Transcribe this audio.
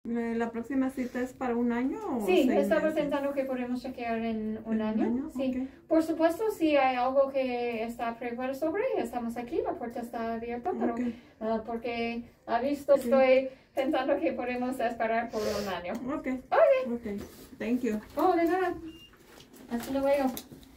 ¿La próxima cita es para un año o Sí, 6 estaba meses? pensando que podemos chequear en un ¿En año. Sí. Ok. Por supuesto, si hay algo que está preocupado sobre, estamos aquí, la puerta está abierta, pero Ok. porque ha visto, Sí. estoy pensando que podemos esperar por un año. Ok. Ok. Thank you. Oh, de nada. Hasta luego.